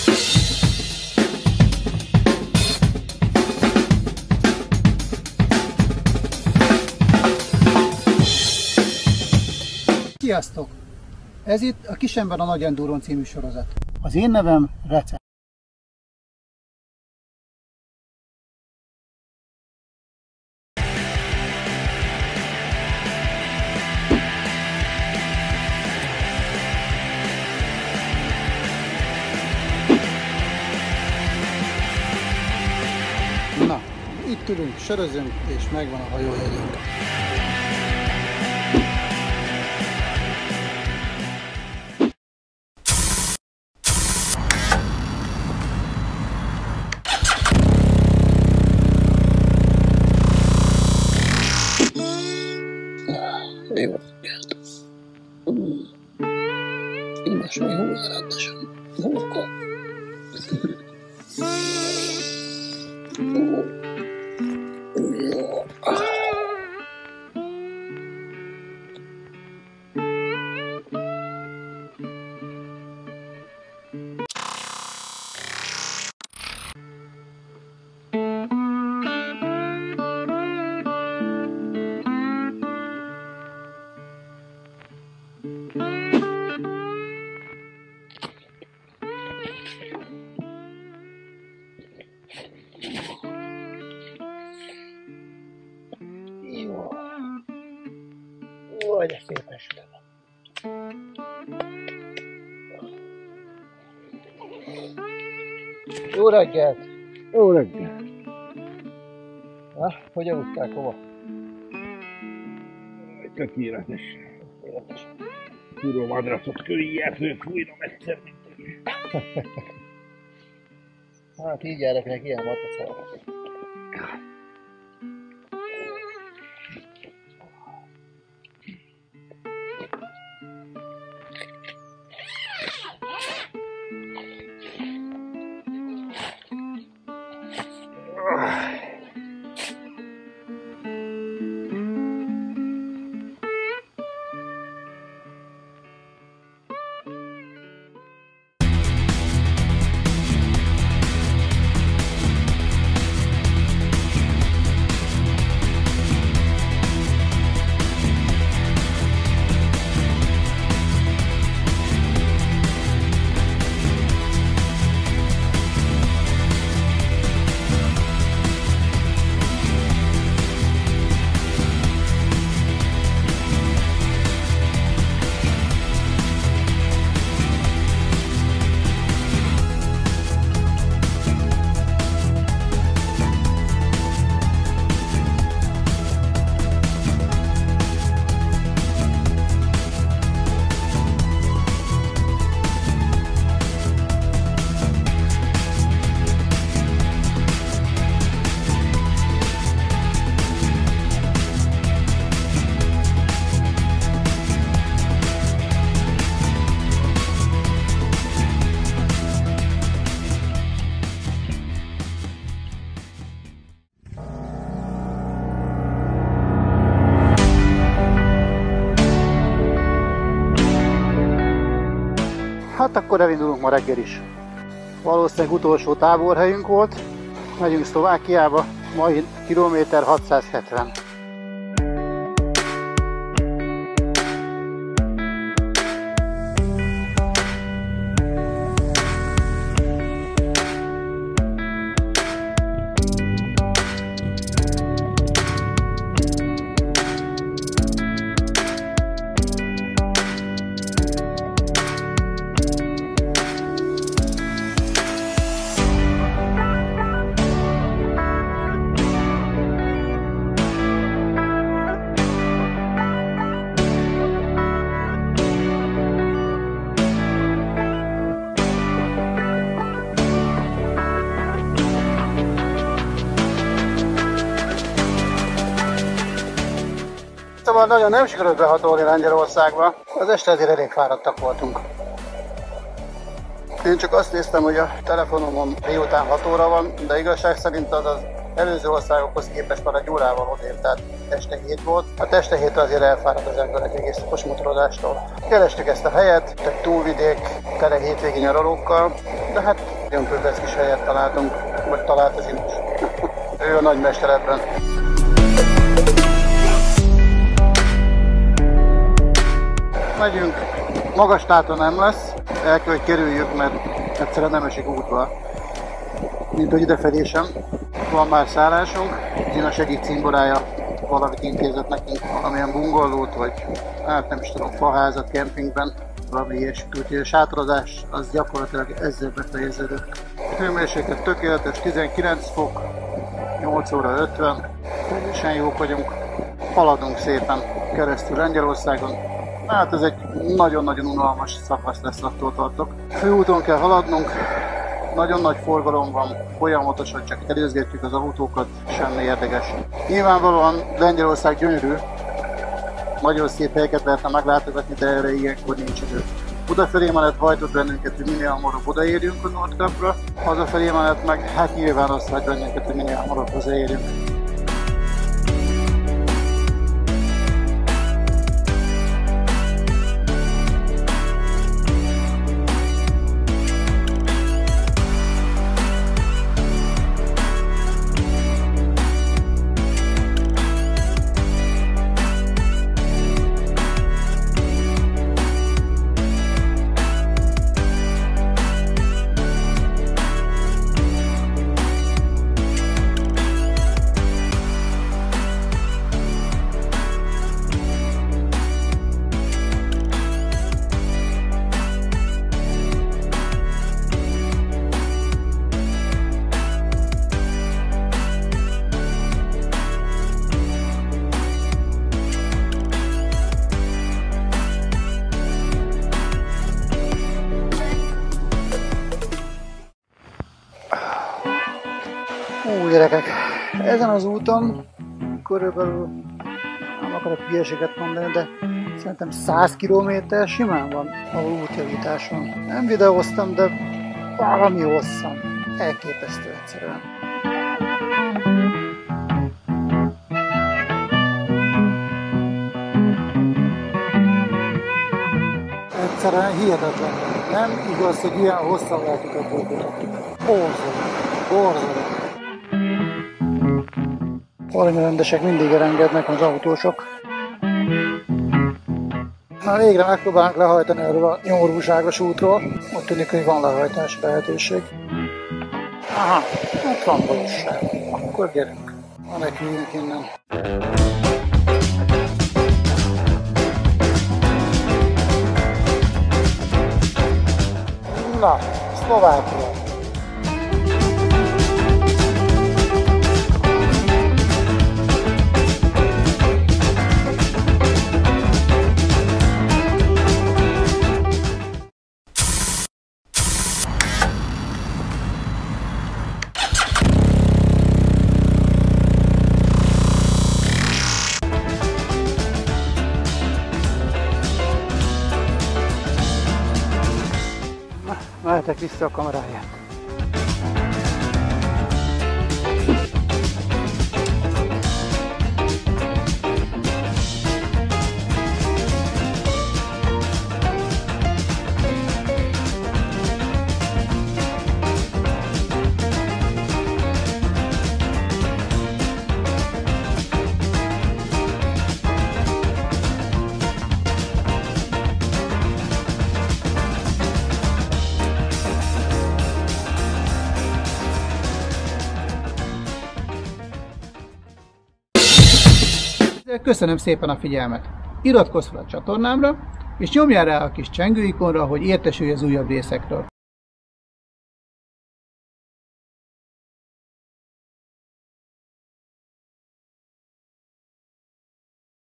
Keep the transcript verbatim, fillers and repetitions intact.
Sziasztok! Ez itt a Kisember a Nagy Endurón című sorozat. Az én nevem Rece. Na, itt ülünk, sörözünk, és megvan a hajójegyünk. Jó reggelt! Imas még húzzátosan hóka. Jó. Ó, de szépen sütem. Jó reggelt! Jó reggelt! Na, hogy aludtál, hova? Tökéletes. Tökéletes. Kurva madracot köljel, főfújnom egyszer, mint ő. Hát így gyereknek ilyen matracol. Hát akkor elindulunk ma reggel is. Valószínűleg utolsó táborhelyünk volt. Megyünk Szlovákiába, mai kilométer hatszázhetven. Szóval nagyon nem sikerült behatolni Lengyelországba, az este azért elég fáradtak voltunk. Én csak azt néztem, hogy a telefonomon miután hat óra van, de igazság szerint az az előző országokhoz képest már egy órával odébb, tehát este hét volt. Hát este hét azért elfáradt az emberek egész okos motorozástól. Kerestük ezt a helyet, tehát túlvidék, tele hétvégi nyaralókkal, de hát nagyon több kis helyet találtunk, vagy talált az Inus. Ő a nagymester ebben. Megyünk, magas táton nem lesz, el kell, hogy kerüljük, mert egyszerűen nem esik útba. Mint hogy idefelé sem. Van már szállásunk, Zina segít cimborája valamit intézett nekünk, valamilyen bungallót, vagy hát nem is tudom, faházat kempingben, valami ilyesmit, úgyhogy a sátorozás az gyakorlatilag ezzel befejeződött. A hőmérséklet tökéletes, tizenkilenc fok, nyolc óra ötven, teljesen jók vagyunk, haladunk szépen keresztül Lengyelországon. Hát ez egy nagyon-nagyon unalmas szakasz lesz, attól tartok. Főúton kell haladnunk, nagyon nagy forgalom van, folyamatosan csak előzgetjük az autókat, semmi érdekes. Nyilvánvalóan Lengyelország gyönyörű, nagyon szép helyeket lehetne meglátogatni, de erre ilyenkor nincs idő. Budafelé mellett hajtott bennünket, hogy minél hamarabb odaérjünk a Nordkapra, hazafelé mellett meg hát nyilván azt hagy bennünket, hogy minél hamarabb hazaérjünk. Ó, gyerekek, ezen az úton körülbelül, nem akarok hülyeséget mondani, de szerintem száz kilométer simán van a útjavításon. Nem videóztam, de valami hosszan. Elképesztő egyszerűen. Egyszerűen hihetetlen. Nem igaz, hogy ilyen hosszan lehet utat mutatni. Borzalom, borzalom. Aranyarendesek mindig elengednek az autósok. Már végre megpróbálunk lehajtani erről a nyomorúságos útról. Ott tűnik, hogy van lehajtási lehetőség. Aha, ott van valóság. Akkor gyerünk. Meneküljünk innen. Na, Szlovákia. Mehetek vissza a kameráját. Köszönöm szépen a figyelmet! Iratkozz fel a csatornámra, és nyomjál rá a kis csengőikonra, hogy értesülj az újabb részekről.